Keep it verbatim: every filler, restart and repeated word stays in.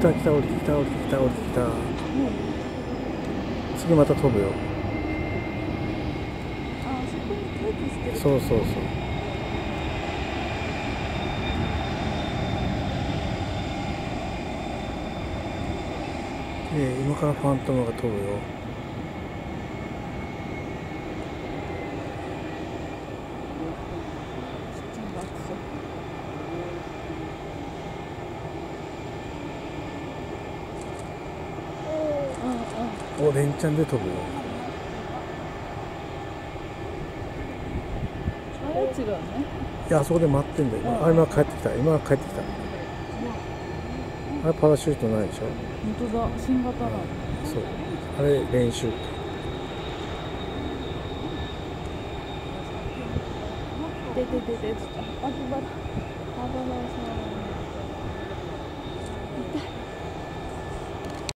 た来た降りてきた降りてきた降りてきた。次また飛ぶよ。 あ、そこに待機してる。 そうそうそう。で今からファントムが飛ぶよ。お、連チャンで飛ぶよ。 あれ違うね。 いや、あそこで待ってんだよ。あ、今帰ってきた。今帰ってきた。あれパラシュートないでしょ。 本当だ、新型なの。 そう。あれ練習。 でででで、あ、ばら、あばらさん。